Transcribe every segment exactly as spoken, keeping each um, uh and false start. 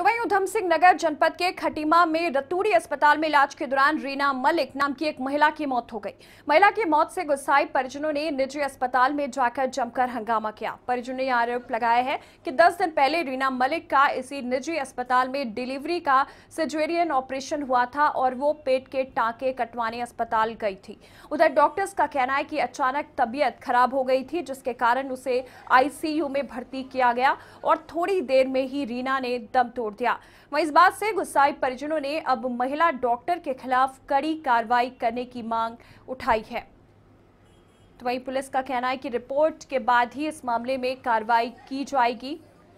तो वहीं उधम सिंह नगर जनपद के खटीमा में रतूड़ी अस्पताल में इलाज के दौरान रीना मलिक नाम की एक महिला की मौत हो गई। महिला की मौत से गुस्साए परिजनों ने निजी अस्पताल में जाकर जमकर हंगामा किया। परिजनों ने आरोप लगाया है कि दस दिन पहले रीना मलिक का इसी निजी अस्पताल में डिलीवरी का सिजेरियन ऑपरेशन हुआ था और वो पेट के टांके कटवाने अस्पताल गई थी। उधर डॉक्टर्स का कहना है कि अचानक तबीयत खराब हो गई थी, जिसके कारण उसे आईसीयू में भर्ती किया गया और थोड़ी देर में ही रीना ने दम तोड़ दिया। वहीं इस बात से गुस्साए परिजनों ने अब महिला डॉक्टर के खिलाफ कड़ी कार्रवाई करने की मांग उठाई है। तो वहीं पुलिस का कहना है कि रिपोर्ट के बाद ही इस मामले में कार्रवाई की जाएगी।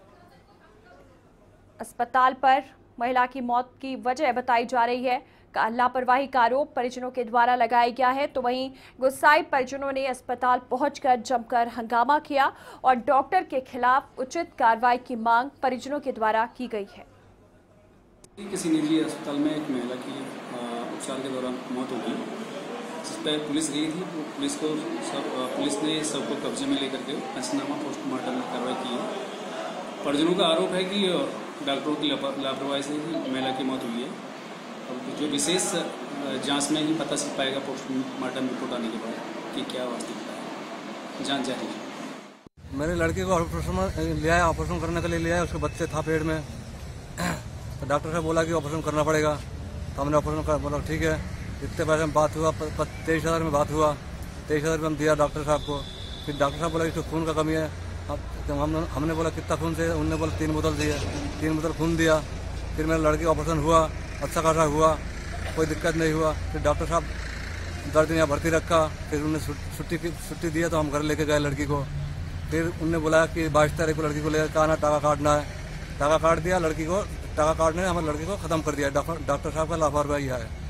अस्पताल पर महिला की मौत की वजह बताई जा रही है लापरवाही का आरोप परिजनों के द्वारा लगाया गया है। तो वहीं गुस्साए परिजनों ने अस्पताल पहुंचकर जमकर हंगामा किया और डॉक्टर के खिलाफ उचित कार्रवाई की मांग परिजनों के द्वारा की गई है। किसी निजी अस्पताल में एक महिला की उपचार के दौरान मौत हो गई, जिस पर पुलिस गई थी। पुलिस को सब पुलिस ने सबको कब्जे में लेकर के पंचनामा पोस्टमार्टम में कार्रवाई की है। परिजनों का आरोप है कि डॉक्टरों की लापरवाही से ही महिला की मौत हुई है। जो विशेष जांच में ही पता चल पाएगा पोस्टमार्टम रिपोर्ट आने के बाद कि क्या वास्तविकता है, जांच जारी है। मेरे लड़के को ऑपरेशन ले आया, ऑपरेशन करने के लिए ले आया। उसके बच्चे था पेट में, तो डॉक्टर साहब बोला कि ऑपरेशन करना पड़ेगा। तो हमने ऑपरेशन कर बोला ठीक है। इतने पैसे में बात हुआ, तेईस हज़ार में बात हुआ। तेईस हज़ार में हम दिया डॉक्टर साहब को। फिर डॉक्टर साहब बोला कि तो खून का कमी है। अब हम हमने बोला कितना खून से, उन्होंने बोला तीन बोतल दिए। तीन बोतल खून दिया। फिर मेरे लड़के ऑपरेशन हुआ, अच्छा खासा हुआ, कोई दिक्कत नहीं हुआ। फिर डॉक्टर साहब दस दिन यहाँ भर्ती रखा। फिर उन्होंने छुट्टी छुट्टी दिया तो हम घर लेके गए लड़की को। फिर उन्होंने बोला कि बाईस तारीख को लड़की को लेकर आना, टाका काटना है। टाका काट दिया लड़की को। टाका काटने ने हमारे लड़की को ख़त्म कर दिया। डॉक्टर साहब का लापरवाही है।